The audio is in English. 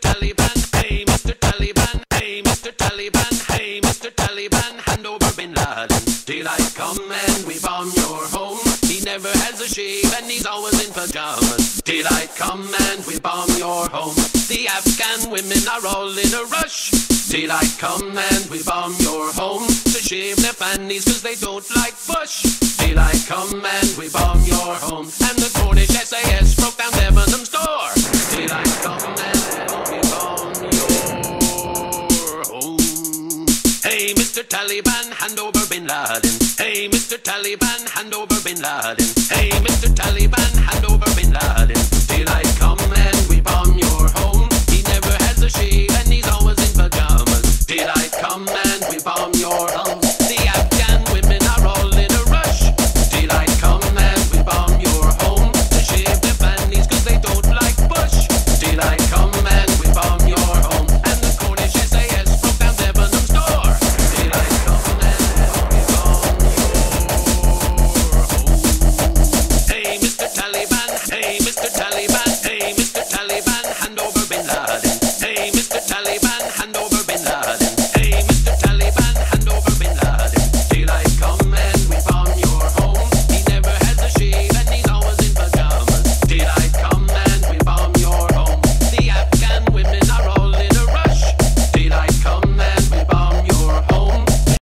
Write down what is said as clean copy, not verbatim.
Taliban, hey Mr. Taliban, hey Mr. Taliban, hey Mr. Taliban, hand over Bin Laden. Daylight come and we bomb your home. He never has a shave and he's always in pajamas. Daylight come and we bomb your home. The Afghan women are all in a rush. Daylight come and we bomb your home. To shave their fannies cause they don't like Bush. Daylight come and we bomb your home. And the Cornish SAS broke down Debenham's door. Daylight come and we bomb your home. Hey Mr. Taliban, hand over Bin Laden. Hey Mr. Taliban, hand over Bin Laden. Hey Mr. Taliban, hand over Bin Laden.